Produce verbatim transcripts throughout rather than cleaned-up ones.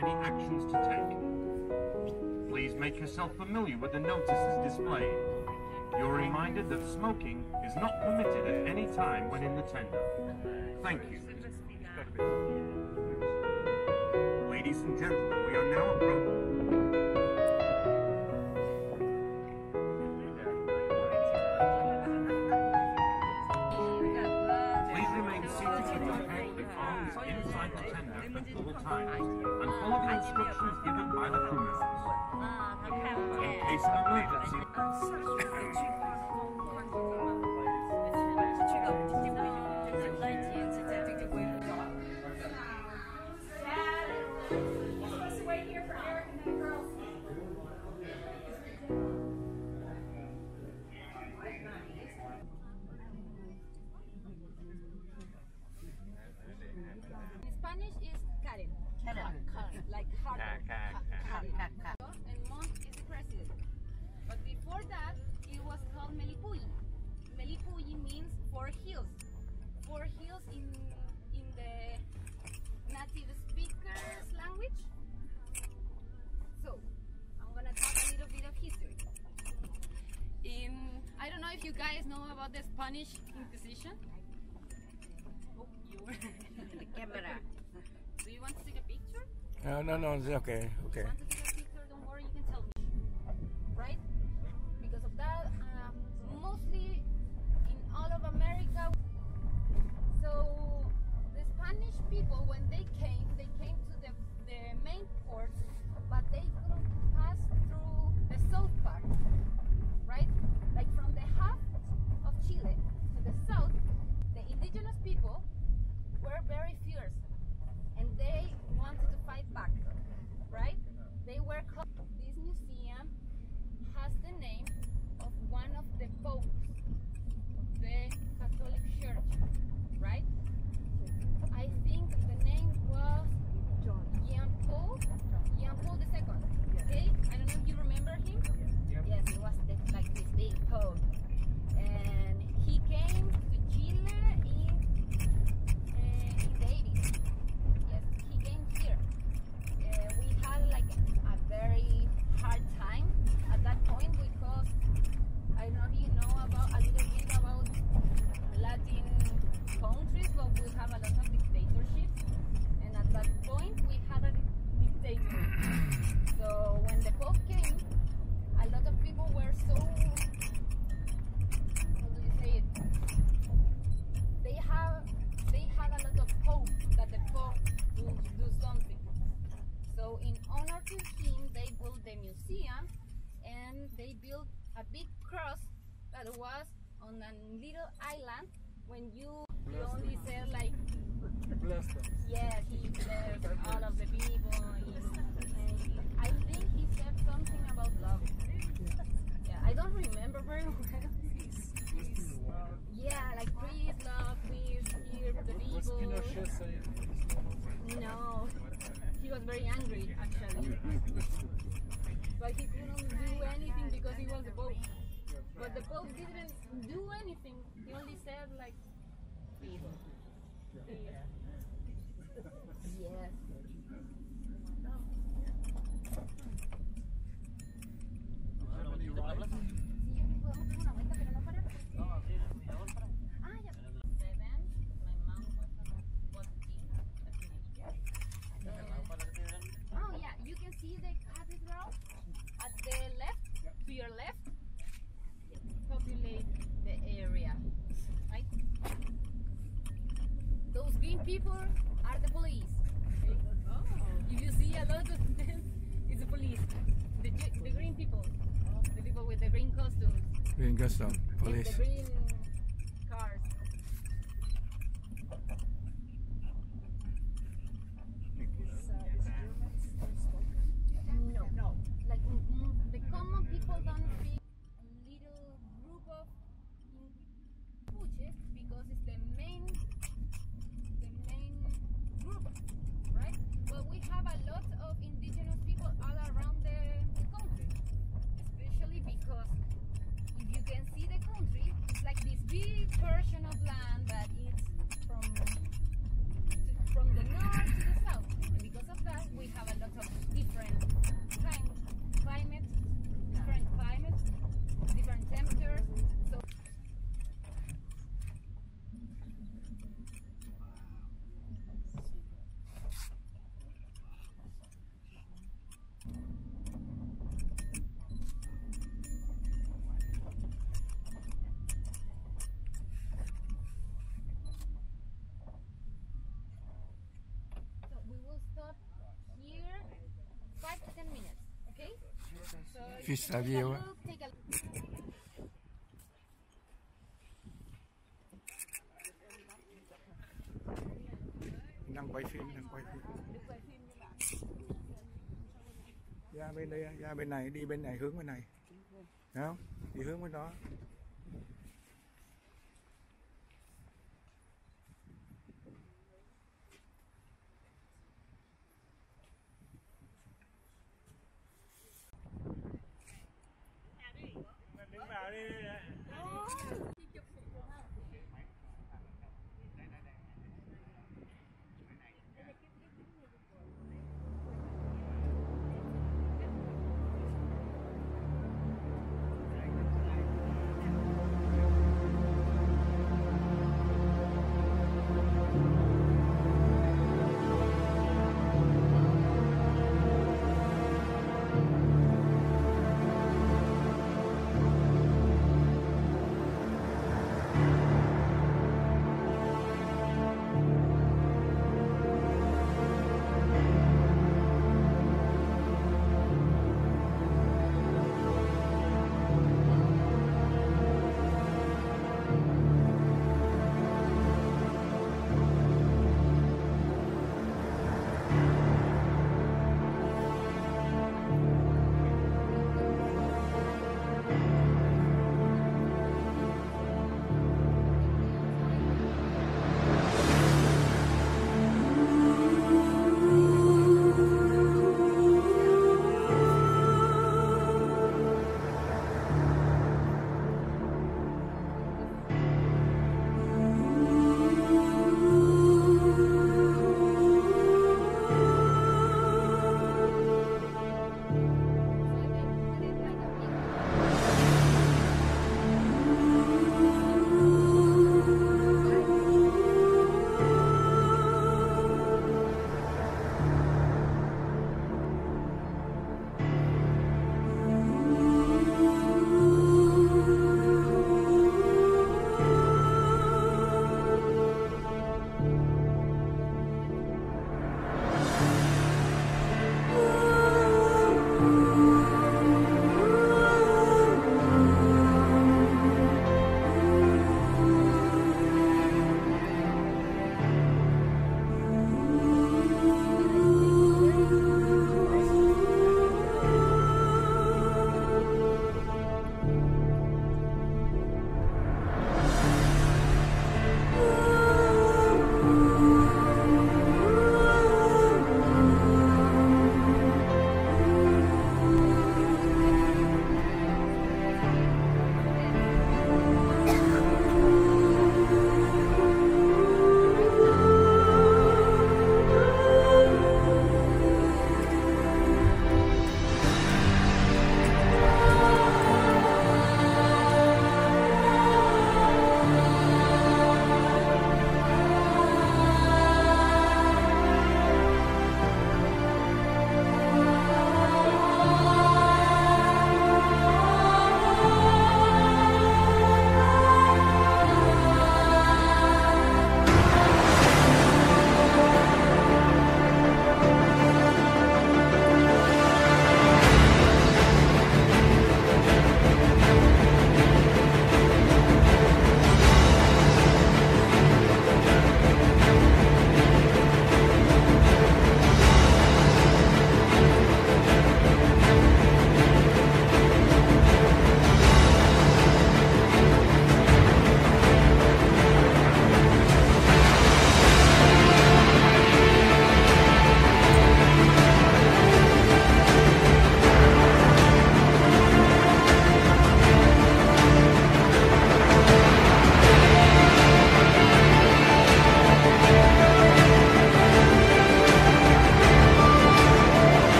any actions to take. Please make yourself familiar with the notices displayed. You're reminded that smoking is not permitted at any time when in the tender. Thank you. Ladies and gentlemen, we are now approaching. Please remain seated with your head and arms inside the tender at all times and follow the instructions given by the crew members. In case of emergency, Spanish is Karen. Karen. Karen. Like hard. Karen. And Monk is the president. But before that, it was called Melipuyi. Melipuyi means four hills. Four hills in in the native speakers language. So, I'm gonna talk a little bit of history. In I don't know if you guys know about the Spanish Inquisition. Oh, you were the camera. Do you want to take a picture? No, no, no, it's okay, okay. You want to take a picture? Don't worry, you can tell me. Right? Because of that, um, mostly in all of America. So the Spanish people, when they came, they came to the, the main ports, but they couldn't pass through the south part. Right? Like from the half of Chile to the south, the indigenous people were very fierce and they wanted to fight back, right? They were called. This museum has the name of one of the popes of the Catholic Church, right? I think the name was Jean Paul, Jean Paul the Second. Okay, I don't know if you remember him. Yes, he was the, like this big pope, and he came to Chile in uh, in the eighties. Yes, he came here. Uh, we had like a very hard time at that point because I don't know if you know about a little bit about Latin countries, but we have a lot of dictatorships, and at that point we had a dictator. So when the Pope came, a lot of people were so, how do you say it? They have, they had a lot of hope that the Pope would do something. So in honor to him, they built the museum and they built a big cross that was on a little island. When you, you only said like, yeah, he blessed all of the people. He, and he, I think he said something about love. Yeah, I don't remember very well. Yeah, like please love, please hear the people. No, he was very angry actually. But he couldn't do anything because he was the Pope. But the Pope didn't do anything. He only said like, please. Yes. Oh yeah, you can see the cathedral at the left, to your left. Populate the area, right? Those green people are the police. Okay? Oh. If you see a lot of them, it's the police. The, the green people, the people with the green costumes. Green costume, police. And the green cars. No, no. Like mm, the common people don't speak. Little group of Puches because it's the main, the main group, right? But we have a lot of indigenous people all around the, the country, especially because if you can see the country, it's like this Vista Take a view. look, take a Đang quay phim, đang quay phim. Ra bên đây, ra bên này, đi bên này, hướng bên này. Thấy không? Đi hướng bên đó. Đứng vào đi.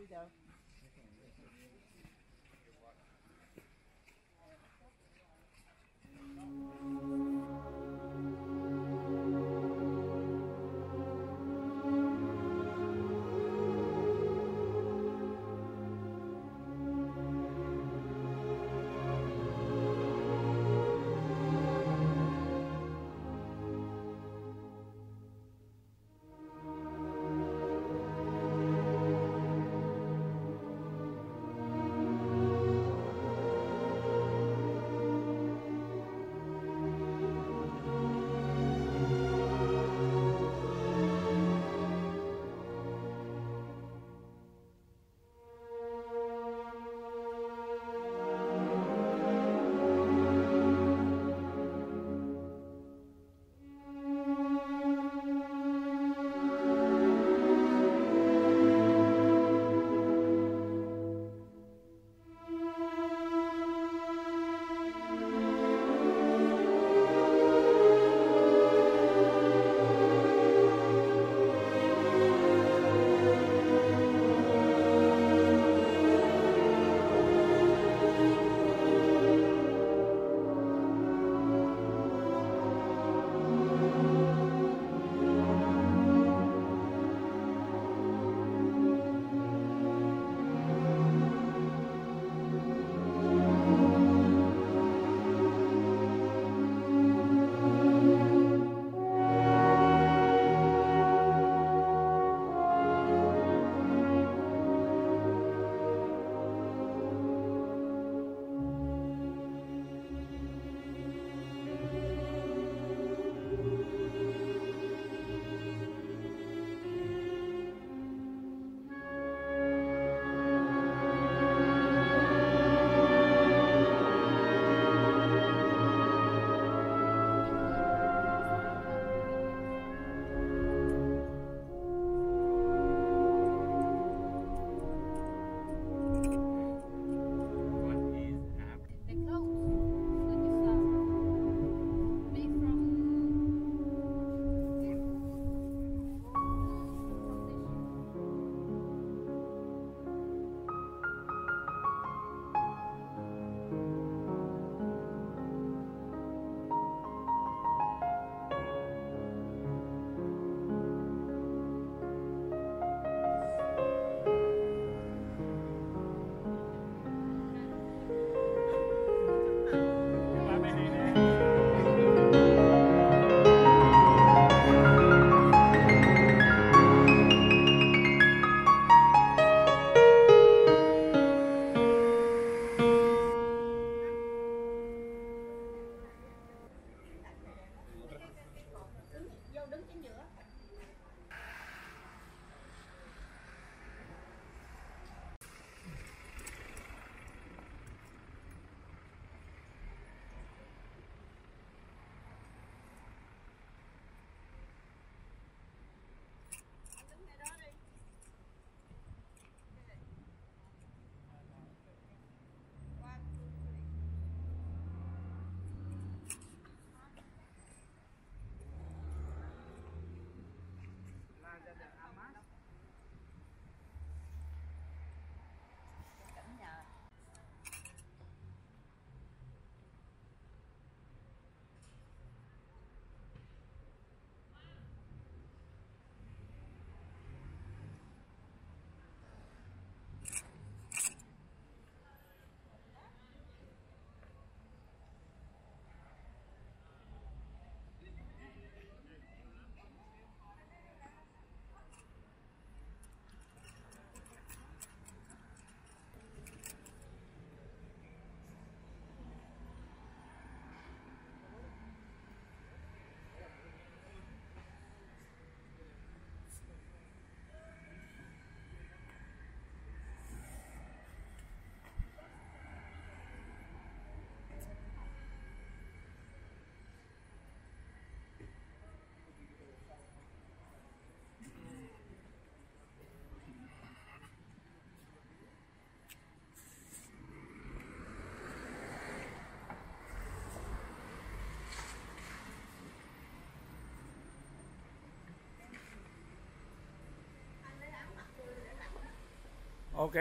đi đâu. Ok.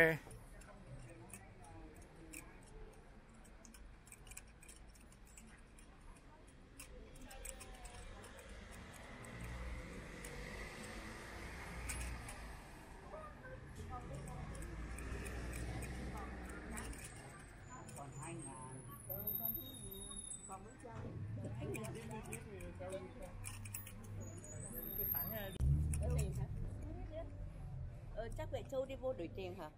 Ờ, chắc vậy Châu đi vô đổi tiền hả?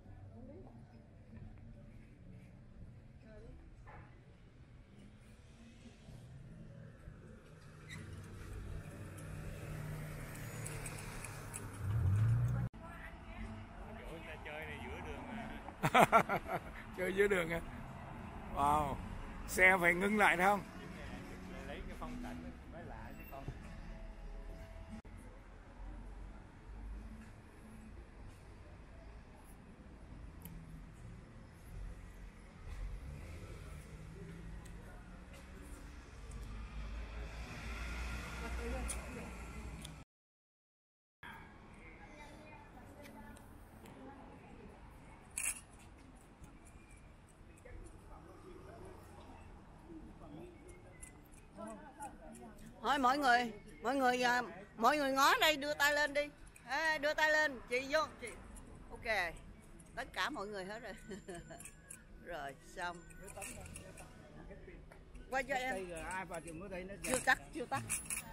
Chơi dưới đường à? Wow, xe phải ngưng lại thấy không? Lấy cái phong cảnh mới lạ chứ con. Thôi mọi người, mọi người à, mọi người ngó đây, đưa tay lên đi. À, đưa tay lên, chị vô, chị. Ok. Tất cả mọi người hết rồi. Rồi, xong. Quay cho em. Chưa tắt, chưa tắt.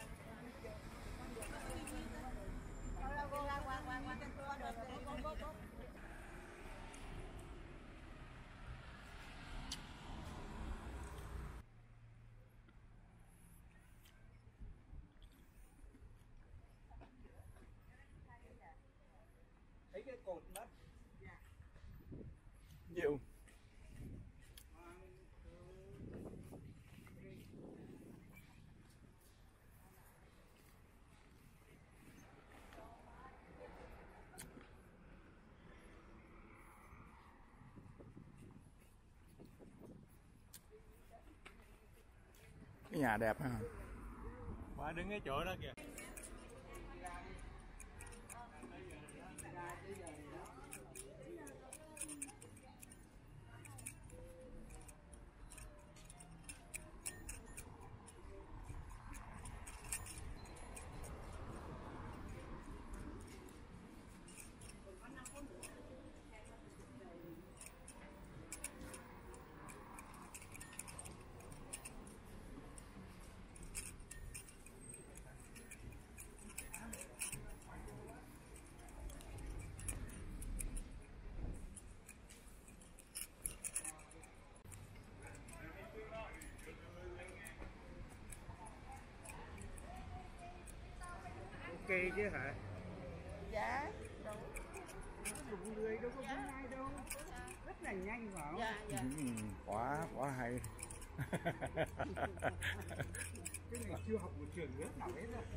Thấy cái cột đất. Nhiều. Cái nhà đẹp ha. Bà đứng cái chỗ đó kìa. Ok chứ hả? Dạ. Dùng người đâu có muốn ai đâu. Rất là nhanh phải không? Dạ, dạ. Ừ, quá quá hay. Cái này chưa học một trường lớp nào hết rồi.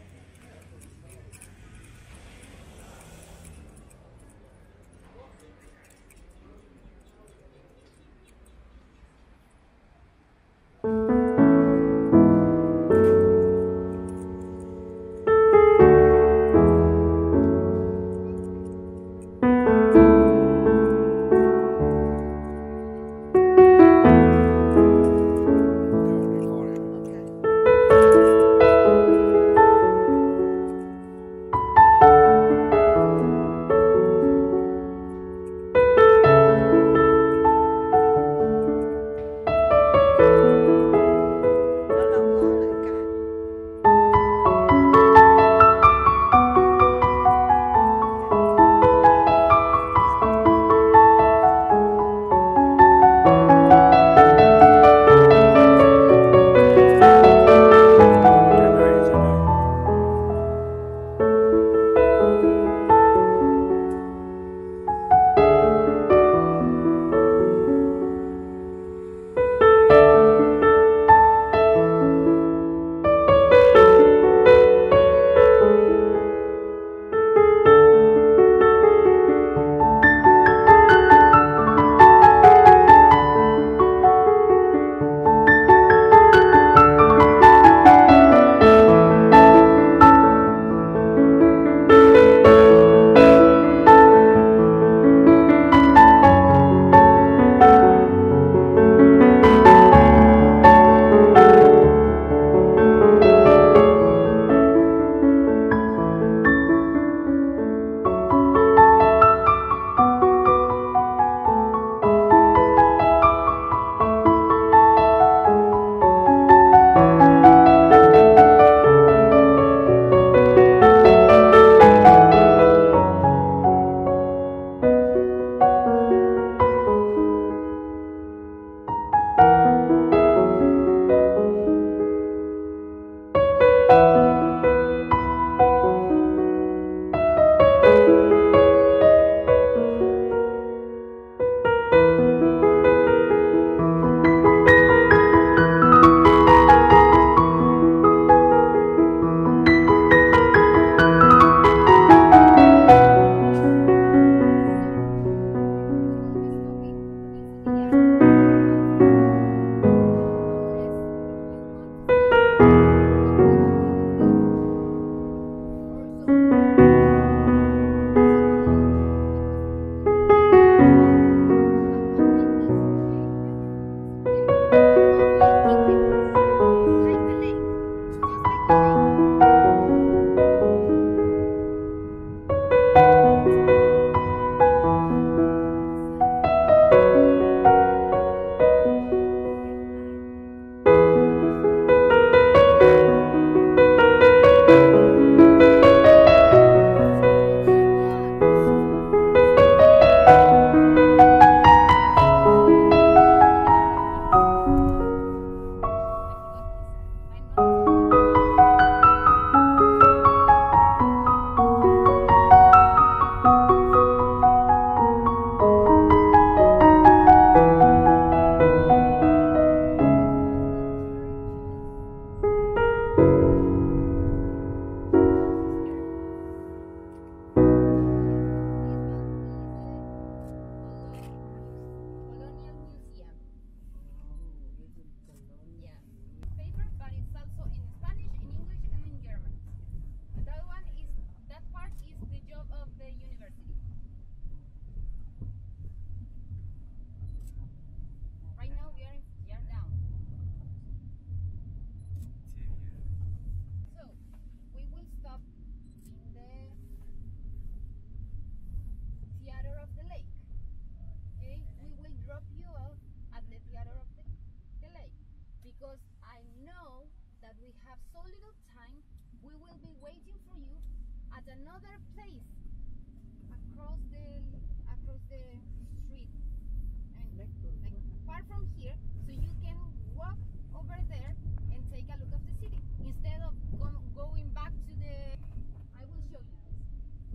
we have so little time, we will be waiting for you at another place across the across the street. I mean, like far from here, so you can walk over there and take a look of the city instead of go going back to the. I will show you this.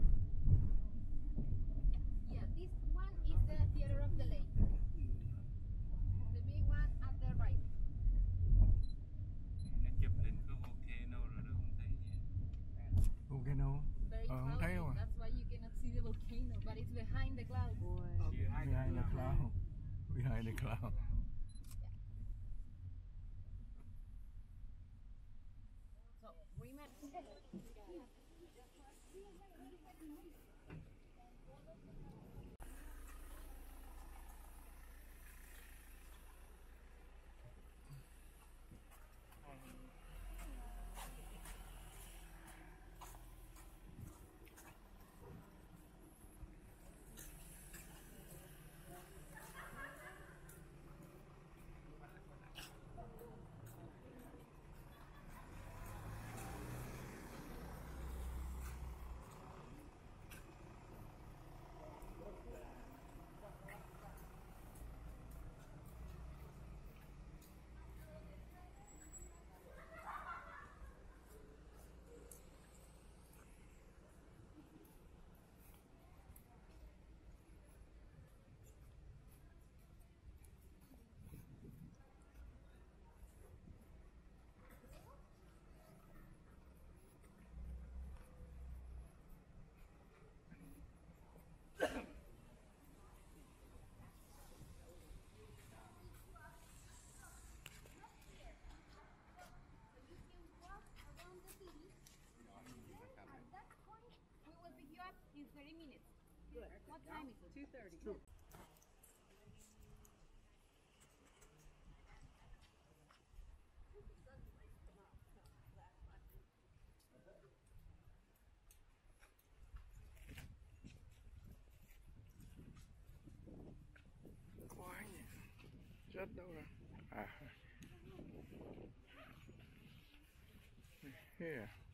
Yeah, this one is the Theater of the Lake. The big one at the right. Nó chụp hình có volcano rồi đó không thấy gì. Volcano. Very Ờ, không thấy cloudy. không à? That's why you cannot see the volcano, but it's behind the clouds. Behind the cloud. Behind the cloud. So remember. In thirty minutes. Good. What time is it? two thirty. Quá nhỉ. Chết đâu rồi. À. Here.